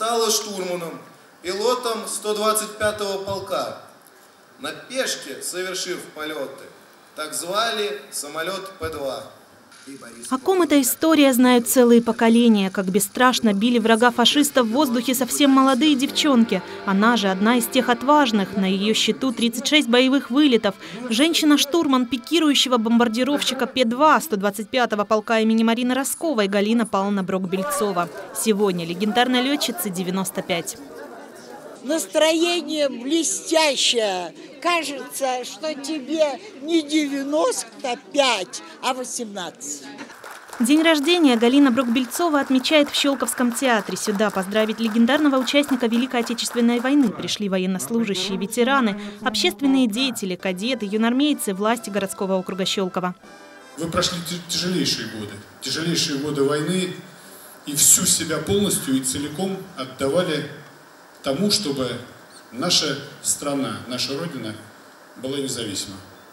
стала штурманом, пилотом 125-го полка. На пешке совершив полеты, так звали самолет П-2. О ком эта история знают целые поколения, как бесстрашно били врага фашистов в воздухе совсем молодые девчонки. Она же одна из тех отважных, на ее счету 36 боевых вылетов. Женщина-штурман пикирующего бомбардировщика П-2 125-го полка имени Марины Росковой Галина Павловна Брок-Бельцова. Сегодня легендарной летчице 95. Настроение блестящее. Кажется, что тебе не 95, а 18. День рождения Галина Брок-Бельцова отмечает в Щелковском театре. Сюда поздравить легендарного участника Великой Отечественной войны пришли военнослужащие, ветераны, общественные деятели, кадеты, юнормейцы, власти городского округа Щелково. Вы прошли тяжелейшие годы войны и всю себя полностью и целиком отдавали тому, чтобы наша страна, наша Родина была независима.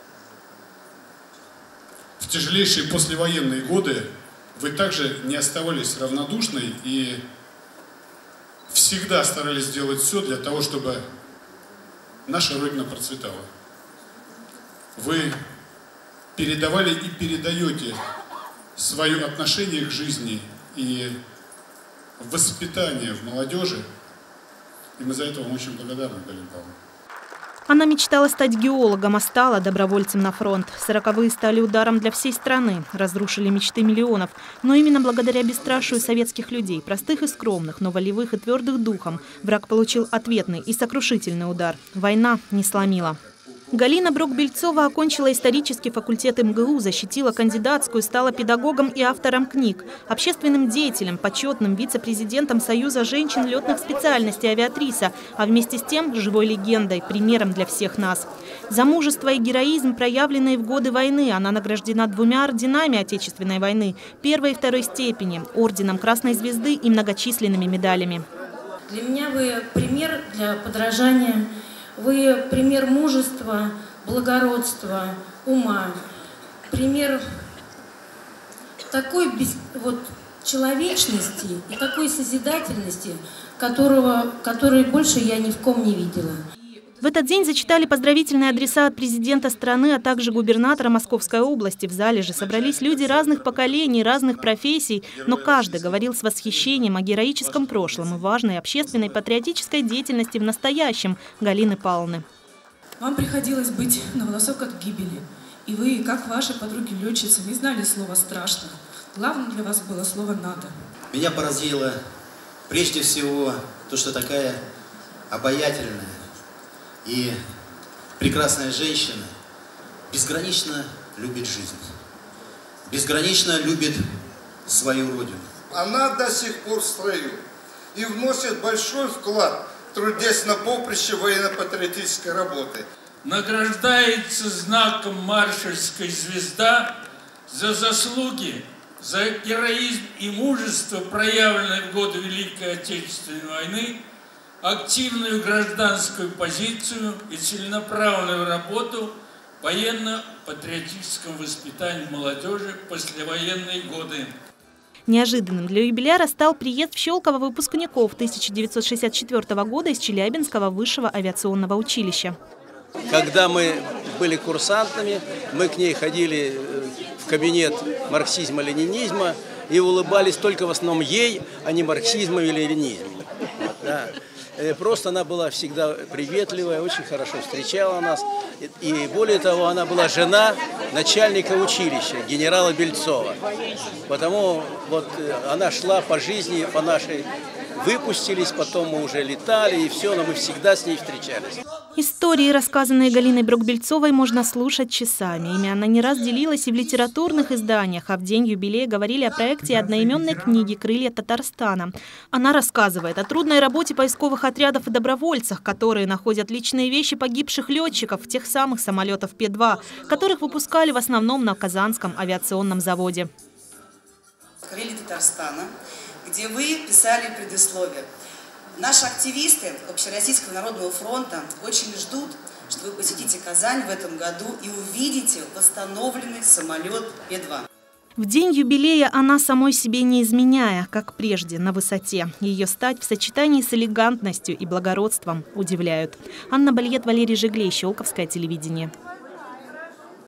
В тяжелейшие послевоенные годы вы также не оставались равнодушной и всегда старались сделать все для того, чтобы наша Родина процветала. Вы передавали и передаете свое отношение к жизни и воспитание в молодежи. И мы за это вам очень благодарны, Галина Павловна. Она мечтала стать геологом, а стала добровольцем на фронт. 40-е стали ударом для всей страны, разрушили мечты миллионов. Но именно благодаря бесстрашию советских людей, простых и скромных, но волевых и твердых духом, враг получил ответный и сокрушительный удар. Война не сломила. Галина Брок-Бельцова окончила исторический факультет МГУ, защитила кандидатскую, стала педагогом и автором книг, общественным деятелем, почетным вице-президентом Союза женщин летных специальностей «Авиатриса», а вместе с тем живой легендой, примером для всех нас. За мужество и героизм, проявленные в годы войны, она награждена 2 орденами Отечественной войны, 1 и 2 степени, орденом Красной Звезды и многочисленными медалями. Для меня вы пример для подражания. Вы пример мужества, благородства, ума, пример такой человечности и такой созидательности, которой больше я ни в ком не видела. В этот день зачитали поздравительные адреса от президента страны, а также губернатора Московской области. В зале же собрались люди разных поколений, разных профессий, но каждый говорил с восхищением о героическом прошлом и важной общественной патриотической деятельности в настоящем Галины Павловны. Вам приходилось быть на волосок от гибели, и вы, как ваши подруги-летчицы, не знали слова «страшно». Главным для вас было слово «надо». Меня поразило прежде всего то, что такая обаятельная и прекрасная женщина безгранично любит жизнь, безгранично любит свою родину. Она до сих пор в строю и вносит большой вклад, трудясь на поприще военно-патриотической работы. Награждается знаком маршальской звезда за заслуги, за героизм и мужество, проявленное в годы Великой Отечественной войны, активную гражданскую позицию и целенаправленную работу в военно-патриотическом воспитании молодежи в послевоенные годы. Неожиданным для юбиляра стал приезд в Щелково выпускников 1964 года из Челябинского высшего авиационного училища. Когда мы были курсантами, мы к ней ходили в кабинет марксизма-ленинизма и улыбались только в основном ей, а не марксизму или ленинизму. Да. Просто она была всегда приветливая, очень хорошо встречала нас. И более того, она была жена начальника училища, генерала Бельцова. Потому вот она шла по жизни, по нашей, выпустились, потом мы уже летали, и все, но мы всегда с ней встречались. Истории, рассказанные Галиной Брок-Бельцовой, можно слушать часами. Ими она не раз делилась и в литературных изданиях, а в день юбилея говорили о проекте одноименной книги «Крылья Татарстана». Она рассказывает о трудной работе поисковых отрядов и добровольцах, которые находят личные вещи погибших летчиков тех самых самолетов П-2, которых выпускали в основном на Казанском авиационном заводе. «Крылья Татарстана», где вы писали предисловие. Наши активисты Общероссийского народного фронта очень ждут, что вы посетите Казань в этом году и увидите восстановленный самолет П-2. В день юбилея она самой себе не изменяя, как прежде, на высоте. Ее стать в сочетании с элегантностью и благородством удивляют. Анна Бальет, Валерий Жиглей, Щелковское телевидение.